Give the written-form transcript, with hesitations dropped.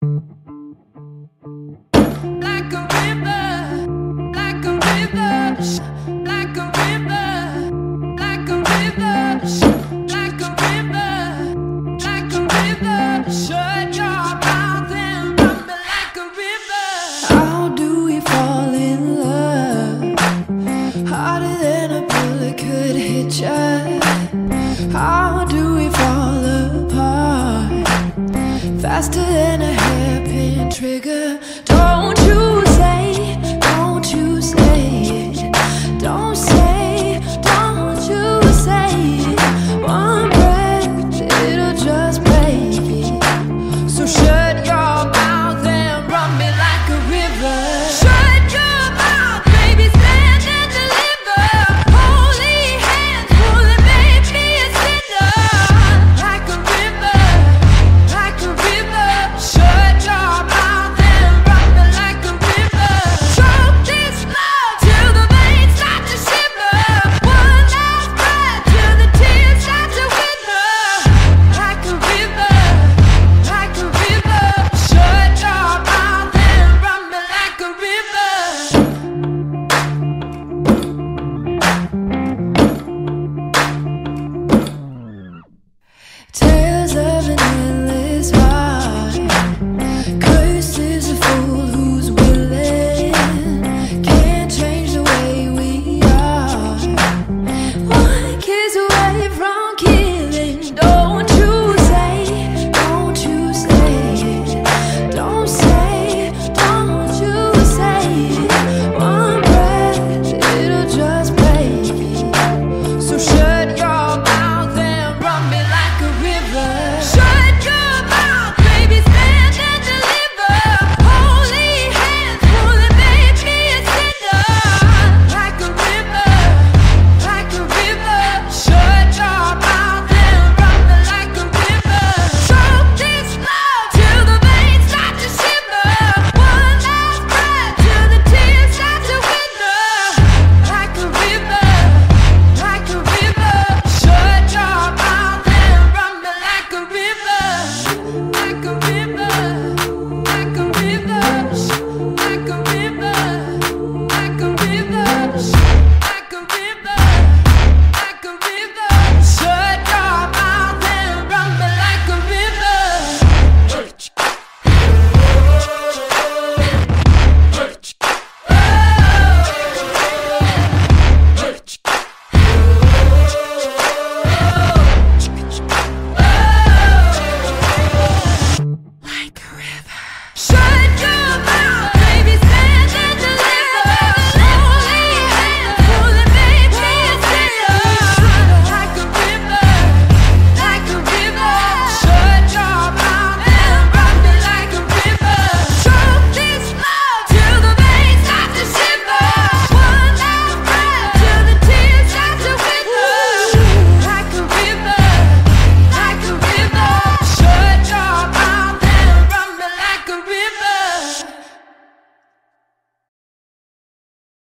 Like a river, like a river, like a river, like a river, like a river, like a river. Shut your mouth and run me like a river. How do we fall in love? Harder than a bullet could hit ya. How do we fall apart? Faster than a hairpin trigger.